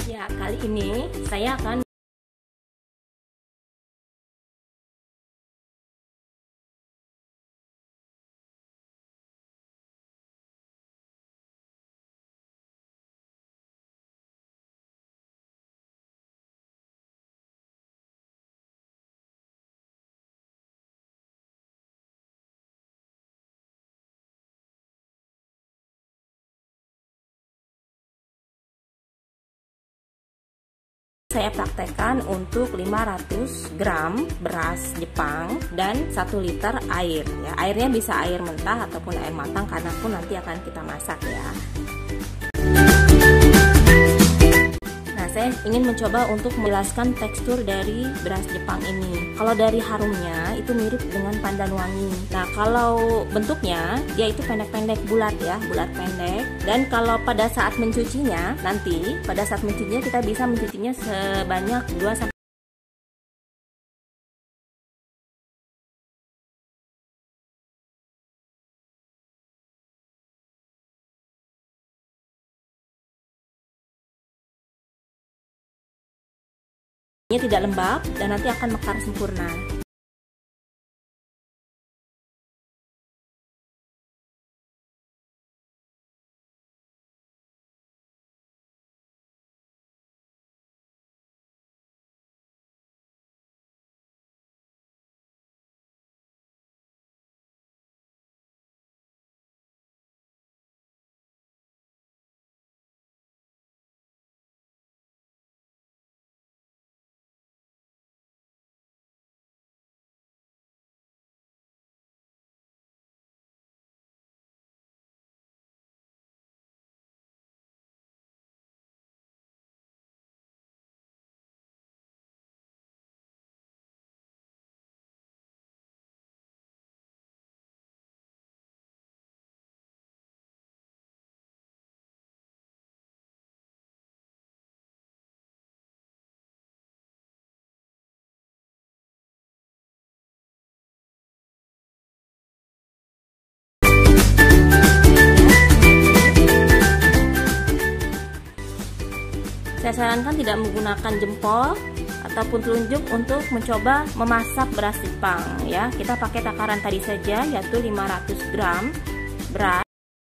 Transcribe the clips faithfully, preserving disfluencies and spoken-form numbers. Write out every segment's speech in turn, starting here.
Ya, kali ini saya akan saya praktekkan untuk lima ratus gram beras Jepang dan satu liter air ya. Airnya bisa air mentah ataupun air matang karena pun nanti akan kita masak ya. Nah, saya ingin mencoba untuk menjelaskan tekstur dari beras Jepang ini. Kalau dari harumnya itu mirip dengan pandan wangi. Nah, kalau bentuknya dia itu pendek-pendek bulat ya, bulat pendek. Dan kalau pada saat mencucinya nanti, pada saat mencucinya kita bisa mencucinya sebanyak dua sampai tidak lembab dan nanti akan mekar sempurna. Saya sarankan tidak menggunakan jempol ataupun telunjuk untuk mencoba memasak beras Jepang ya. Kita pakai takaran tadi saja, yaitu lima ratus gram beras.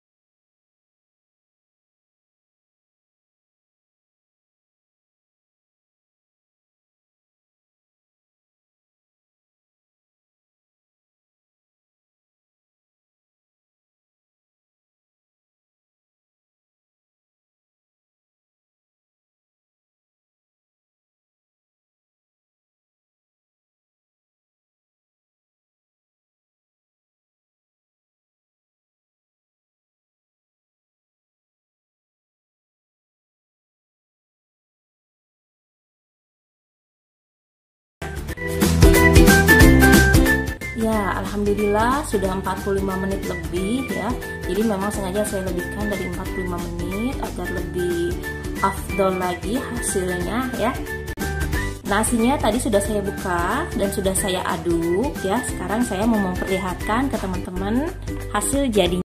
Ya, alhamdulillah sudah empat puluh lima menit lebih ya. Jadi memang sengaja saya lebihkan dari empat puluh lima menit agar lebih afdol lagi hasilnya ya. Nasinya tadi sudah saya buka dan sudah saya aduk ya. Sekarang saya mau memperlihatkan ke teman-teman hasil jadinya.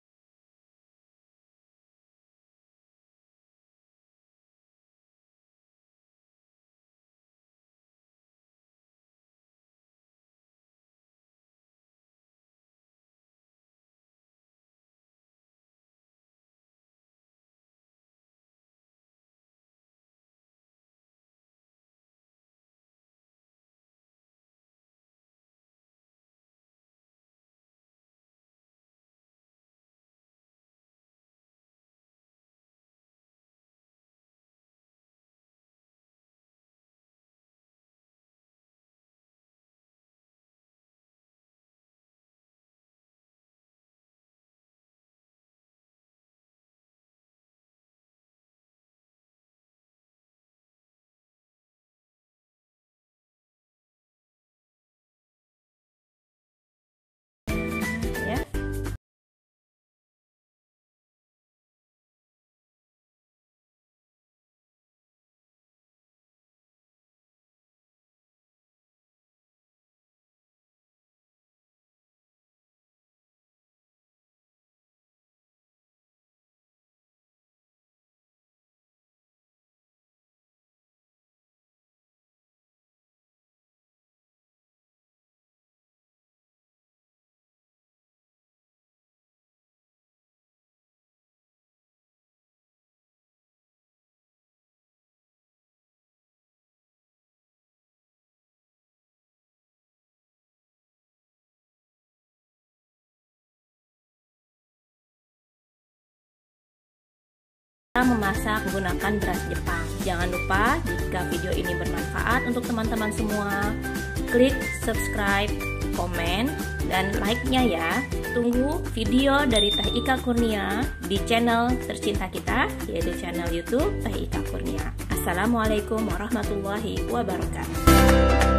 memasak menggunakan beras Jepang. Jangan lupa jika video ini bermanfaat untuk teman-teman semua, klik subscribe, komen, dan like-nya ya. Tunggu video dari Teh Ika Kurnia di channel tercinta kita, yaitu channel YouTube Teh Ika Kurnia. Assalamualaikum warahmatullahi wabarakatuh.